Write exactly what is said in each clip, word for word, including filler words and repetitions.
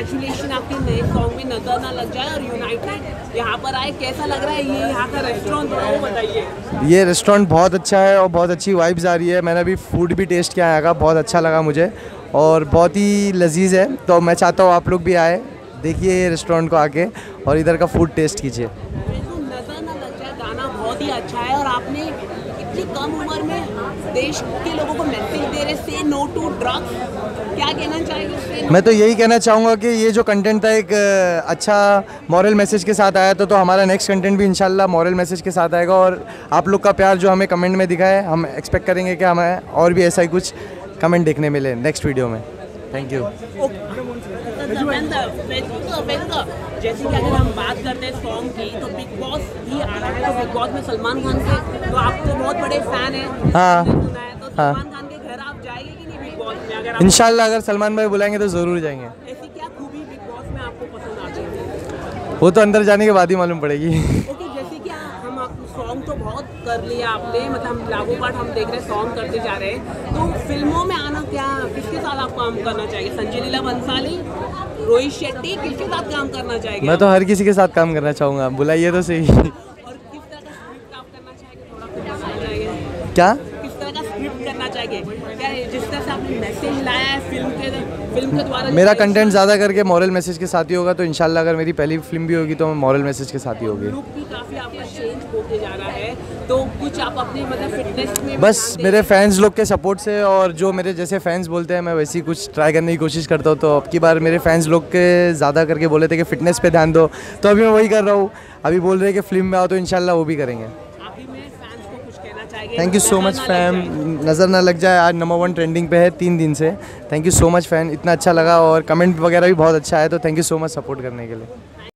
Congratulation आपके नए song में नजर ना लग जाए। और यूनाइटेड यहाँ पर आए, कैसा लग रहा है ये यहाँ का रेस्टोरेंट, थोड़ा वो बताइए। ये रेस्टोरेंट बहुत अच्छा है और बहुत अच्छी वाइब्स आ रही है। मैंने अभी फूड भी टेस्ट किया है, बहुत अच्छा लगा मुझे और बहुत ही लजीज है। तो मैं चाहता हूँ आप लोग भी आए, देखिए ये रेस्टोरेंट को आके और इधर का फूड टेस्ट कीजिए। नजर ना लग जाए गाना बहुत ही अच्छा है और आपने इतनी कम उम्र में देश के लोगों को मैसेज दे रहे, से नो टू ड्रग्स, क्या कहना चाहेंगे? मैं तो यही कहना चाहूँगा कि ये जो कंटेंट था एक अच्छा मॉरल मैसेज के साथ आया, तो तो हमारा नेक्स्ट कंटेंट भी इंशाल्लाह मॉरल मैसेज के साथ आएगा। और आप लोग का प्यार जो हमें कमेंट में दिखा है, हम एक्सपेक्ट करेंगे कि हमें और भी ऐसा ही कुछ कमेंट देखने मिले नेक्स्ट वीडियो में। Thank you. जैसे कि अगर हम बात करते हैं सॉन्ग की, तो बिग बॉस भी आ रहा है, तो बिग बॉस में सलमान खान के तो आप तो बहुत बड़े फैन हैं। हाँ सुना है, तो सलमान खान के घर आप जाएंगे कि नहीं बिग बॉस में? अगर इंशाल्लाह अगर सलमान भाई बुलाएंगे तो ज़रूर जाएंगे। ऐसी क्या खूबी बिग बॉस में आपको पसंद आती है? वो तो अंदर जाने के बाद ही मालूम पड़ेगी। ओके, जैसे कि हम सॉन्ग तो बहुत कर लिया आपने, मतलब लागू पाठ हम देख रहे हैं, सॉन्ग करते जा रहे हैं, तो फिल्मों में आना क्या, किसके साथ आप काम करना चाहिए? संजय लीला भंसाली, रोहित शेट्टी, किसके साथ काम करना चाहिए? मैं तो हर किसी के साथ काम करना चाहूँगा, बुलाइए तो सही। और किस तरह का स्क्रिप्ट आप करना चाहेंगे, थोड़ा कुछ बताना चाहिए? क्या किस तरह का स्क्रिप्ट करना चाहिए? क्या जिस तरह से आपने मैसेज लाया है फिल्म के फिल्म के द्वारा? मेरा कंटेंट ज़्यादा करके मॉरल मैसेज के साथ ही होगा, तो इंशाल्लाह अगर मेरी पहली फिल्म भी होगी तो मॉरल मैसेज के साथ ही होगी। लुक भी काफ़ी आपका चेंज होते जा रहा है, तो कुछ आप अपने मतलब फिटनेस में बस मेरे फैंस लोग के सपोर्ट से और जो मेरे जैसे फैंस बोलते हैं मैं वैसे ही कुछ ट्राई करने की कोशिश करता हूँ। तो अब की बार मेरे फैंस लोग के ज़्यादा करके बोले थे कि फ़िटनेस पे ध्यान दो, तो अभी मैं वही कर रहा हूँ। अभी बोल रहे हैं कि फिल्म में आओ, तो इंशाल्लाह वो भी करेंगे। Thank you so much fam. नज़र ना लग जाए आज नंबर वन ट्रेंडिंग पे है तीन दिन से। Thank you so much fan, इतना अच्छा लगा और कमेंट वगैरह भी बहुत अच्छा है, तो thank you so much support करने के लिए।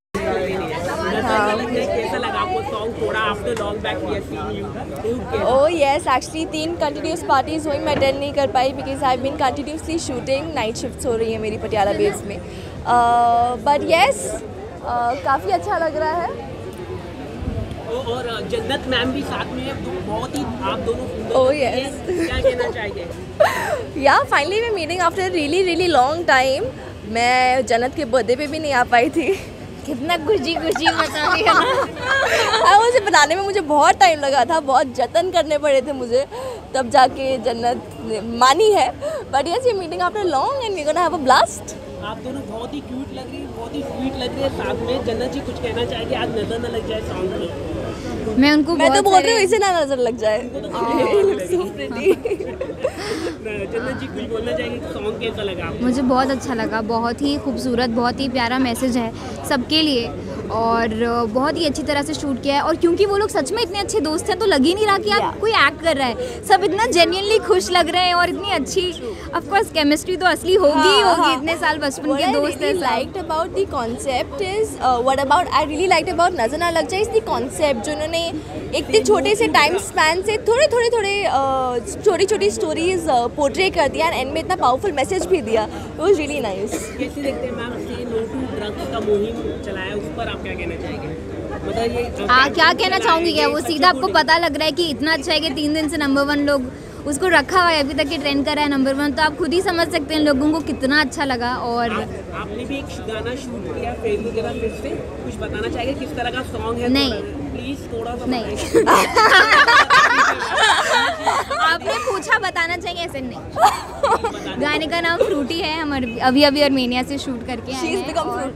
Oh yes, actually तीन कंटिन्यूस पार्टीज हुई, मैं अटेंड नहीं कर पाई because I been continuously shooting, night shifts हो रही है मेरी पटियाला बेस में। बट येस, काफ़ी अच्छा लग रहा है। और जन्नत मैम भी साथ में है, बहुत ही आप दोनों सुंदर। Oh yes. क्या कहना चाहिए? या finally we meeting after really really long time. मैं जन्नत के बर्थडे पे भी नहीं आ पाई थी। कितना खुशी खुशी मचा दिया ना। मुझे बताने में मुझे बहुत टाइम लगा था, बहुत जतन करने पड़े थे मुझे, तब जाके जन्नत मानी है। बट यस, ये meeting after long and we gonna have a blast. आप दोनों बहुत ही क्यूट लग रही है, बहुत ही स्वीट लग रही है साथ में। जन्नत जी कुछ कहना चाहेंगे आज नजर न लग जाए सॉन्ग में? मैं उनको मैं तो बोल रही हूँ इसे ना नजर लग जाए। जन्नत जी कुछ बोलना चाहेंगे, सॉन्ग कैसा लगा? मुझे बहुत अच्छा लगा, बहुत ही खूबसूरत, बहुत ही प्यारा मैसेज है सबके लिए और बहुत ही अच्छी तरह से शूट किया है। और क्योंकि वो लोग सच में इतने अच्छे दोस्त हैं तो लग ही नहीं रहा कि आप yeah. कोई एक्ट कर रहा है। सब इतना जेन्युइनली खुश लग रहे हैं और इतनी अच्छी ऑफ कोर्स केमिस्ट्री तो असली होगी ही हाँ, होगी हाँ. इतने साल बचपन के दोस्त हैं। Liked about the concept is what about I really liked about नजर ना लग जाए इज द कॉन्सेप्ट, जो उन्होंने एक छोटे से टाइम स्पैन से थोड़े थोड़े थोड़े छोटी छोटी स्टोरीज पोर्ट्रे कर दिया एंड में इतना पावरफुल मैसेज भी दिया। It was really nice. कैसे देखते हैं मैम से नो टू ड्रग्स का मुहिम चलाया, उस पर आप क्या कहना चाहेंगे? मतलब ये आ, क्या कहना चाहूँगी, क्या वो सीधा आपको पता लग रहा है कि इतना अच्छा है कि तीन दिन से नंबर वन लोग उसको रखा हुआ है, अभी तक के ट्रेंड कर रहा है नंबर वन, तो आप खुद ही समझ सकते हैं लोगों को कितना अच्छा लगा। और आप, आपने भी एक गाना शूट किया फेसबुक के बाद, फिर से कुछ बताना चाहिए किस तरह का सॉन्ग है? नहीं प्लीज थोड़ा सा नहीं आपने पूछा बताना चाहिए, ऐसे नहीं। गाने का नाम फ्रूटी है, हम अभी अभी आर्मेनिया से शूट करके आए हैं।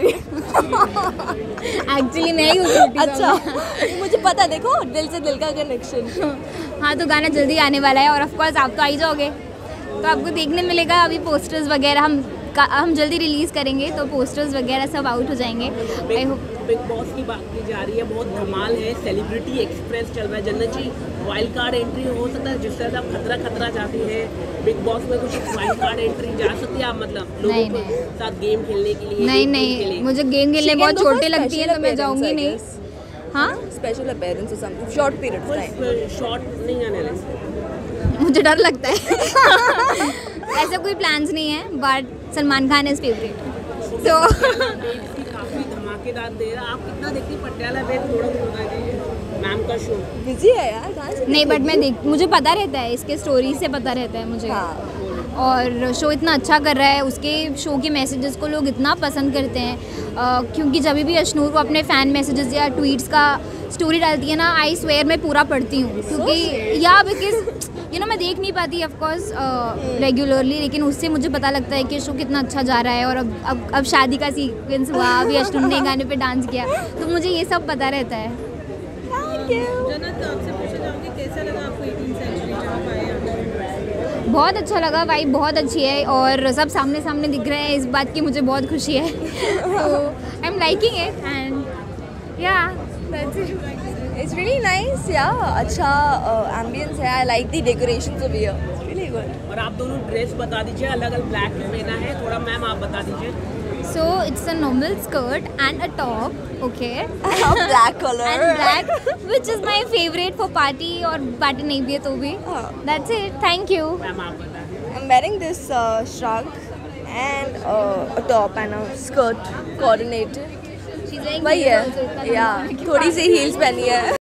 एक्चुअली नहीं हूँ फ्रूटी। अच्छा मुझे पता, देखो दिल से दिल का कनेक्शन। हाँ तो गाना जल्दी आने वाला है और ऑफ कोर्स आप तो आ ही जाओगे, तो आपको देखने मिलेगा। अभी पोस्टर्स वगैरह हम हम जल्दी रिलीज़ करेंगे, तो पोस्टर्स वगैरह सब आउट हो जाएंगे। I hope. बिग बॉस की बात की जा रही है, बहुत धमाल है, सेलिब्रिटी एक्सप्रेस चल रहा है। जन्नत जी वाइल्ड कार्ड एंट्री हो सकता है, जिस तरह से आप खतरा खतरा जाती है बिग बॉस में, कुछ वाइल्ड कार्ड एंट्री जा सकती है आप, मतलब लोगों के साथ गेम खेलने के लिए? नहीं नहीं, मुझे गेम खेलने बहुत छोटे लगती है, तो मैं जाऊँगी नहीं। हाँ, स्पेशल अपीयरेंस और something short period of time. Short नहीं आने लगे, मुझे डर लगता है। ऐसे कोई प्लान्स नहीं है, but Salman Khan is favourite. तो काफी धमाकेदार दे रहा। आप कितना देखती पटियाला बेल? थोड़ा बताइए मैम का शो। बिजी है यार, कहाँ से? नहीं बट मैं देख, मुझे पता रहता है, इसके स्टोरी से पता रहता है मुझे। हाँ। और शो इतना अच्छा कर रहा है, उसके शो के मैसेजेस को लोग इतना पसंद करते हैं। uh, क्योंकि जब भी अशनूर को अपने फ़ैन मैसेजेस या ट्वीट्स का स्टोरी डालती है ना, आई स्वेयर मैं पूरा पढ़ती हूँ, क्योंकि या बिकॉज यू नो मैं देख नहीं पाती ऑफ कोर्स रेगुलरली, लेकिन उससे मुझे पता लगता है कि शो कितना अच्छा जा रहा है। और अब अब अब शादी का सीक्वेंस हुआ, अभी अशनूर ने गाने पे डांस किया, तो मुझे ये सब पता रहता है। जन्नत, आपसे पूछना चाहूँगी कैसा लगा आपको एटीन सेंचुरी जहाँ पे आए आप? बहुत अच्छा लगा, वाइब बहुत अच्छी है और सब सामने सामने दिख रहे हैं, इस बात की मुझे बहुत खुशी है। तो I am liking it and yeah that's it. It's really nice, yeah. अच्छा एम्बियंस है. I like the decorations over here. It's really good. और आप दोनों ड्रेस बता दीजिए, अलग अलग ब्लैक में पहना है, थोड़ा मैम आप बता दीजिए। So it's a normal skirt and a top, okay? Black color. And black, which is my favorite for party or party नहीं भी है तो भी. हाँ. That's it. Thank you. Ma'am आप बता दीजिए। I'm wearing this uh, shrug and uh, a top and a skirt coordinated. She's wearing वही heels है. also, इतना Yeah. थोड़ी सी heels पहनी है.